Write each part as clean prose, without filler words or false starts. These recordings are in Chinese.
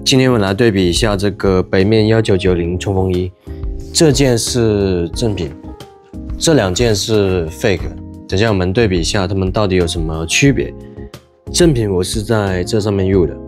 今天我们来对比一下这个北面1990冲锋衣，这件是正品，这两件是 fake。等下我们对比一下它们到底有什么区别。正品我是在这上面用的。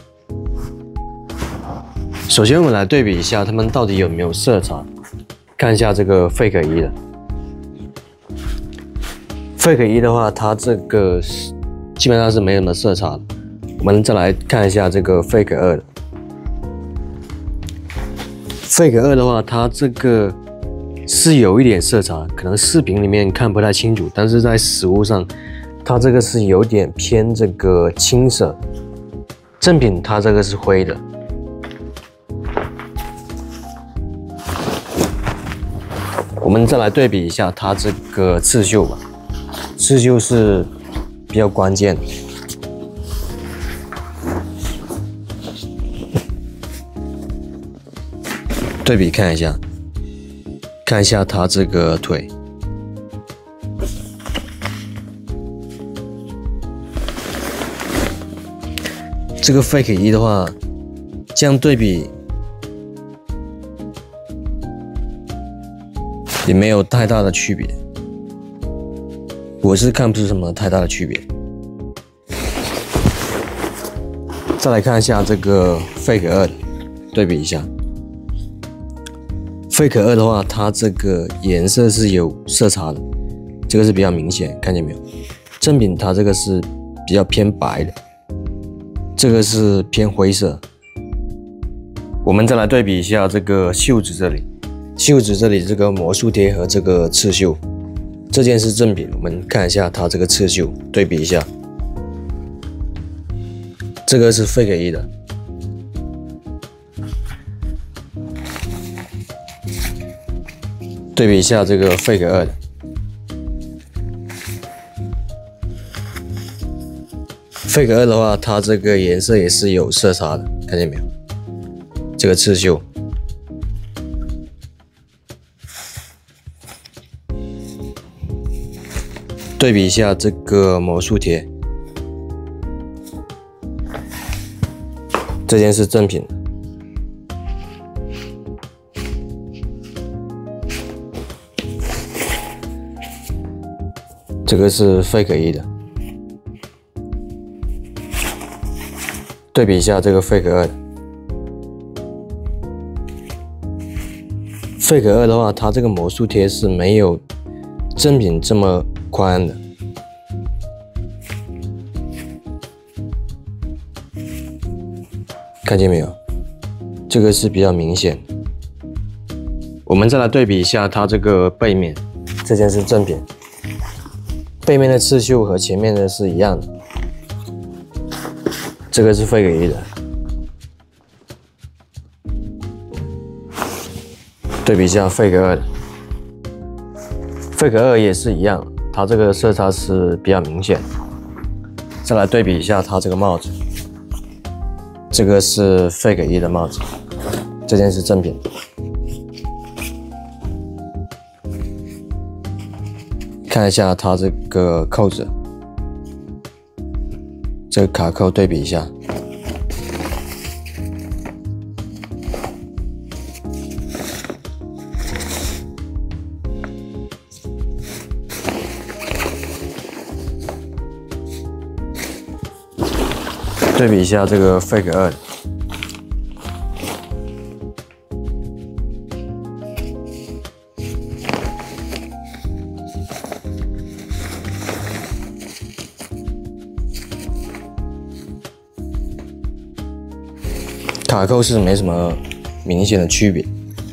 首先我们来对比一下它们到底有没有色差，看一下这个 fake 衣的。fake 衣的话，它这个基本上是没什么色差的。我们再来看一下这个 fake 2的。fake 2的话，它这个是有一点色差，可能视频里面看不太清楚，但是在实物上，它这个是有点偏这个青色。正品它这个是灰的。我们再来对比一下它这个刺绣吧，刺绣是比较关键的。对比看一下，它这个腿，这个 fake 衣的话，这样对比也没有太大的区别，我是看不出什么太大的区别。再来看一下这个 fake 2的，对比一下。fake 2的话，它这个颜色是有色差的，这个是比较明显，看见没有？正品它这个是比较偏白的，这个是偏灰色。我们再来对比一下这个袖子这里，袖子这里这个魔术贴和这个刺绣，这件是正品。我们看一下它这个刺绣，对比一下，这个是 fake 衣的。对比一下这个 fake 2的。fake 2的话，它这个颜色也是有色差的，看见没有？这个刺绣。对比一下这个魔术贴，这件是正品。这个是 fake 衣的。对比一下这个 fake 2的。fake 2的话，它这个魔术贴是没有正品这么宽的。看见没有？这个是比较明显。我们再来对比一下它这个背面，这件是正品。背面的刺绣和前面的是一样的，这个是 fake 衣的。对比一下 fake 2的。fake 2也是一样，它这个色差是比较明显。再来对比一下它这个帽子，这个是 fake 衣的帽子，这件是正品。看一下它这个扣子，这个卡扣对比一下。对比一下这个 fake 2的。卡扣是没什么明显的区别。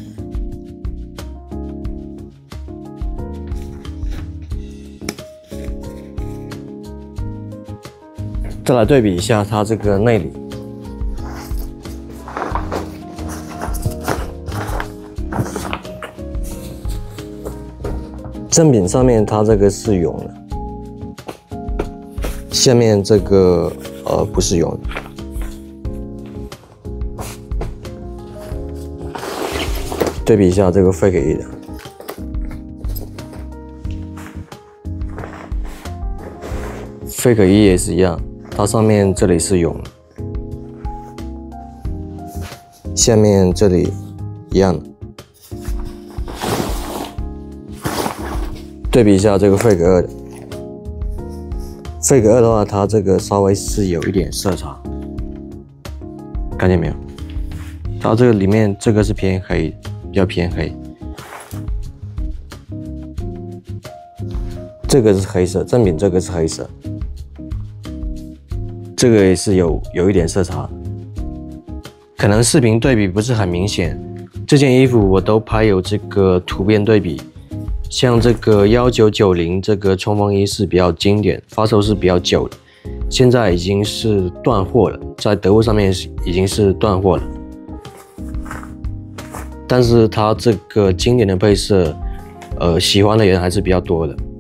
再来对比一下它这个内里，正品上面它这个是绒的，下面这个不是绒的。对比一下这个 fake 衣的。fake 衣也是一样，它上面这里是绒， 下面这里一样的。对比一下这个费格2的，费格2的话，它这个稍微是有一点色差，看见没有？它这个里面这个是偏黑，比较偏黑。这个是黑色，正品这个是黑色，这个也是有一点色差，可能视频对比不是很明显。这件衣服我都拍有这个图片对比。像这个1990这个冲锋衣是比较经典，发售是比较久的，现在已经是断货了，在德物上面已经是断货了。但是它这个经典的配色，喜欢的人还是比较多的。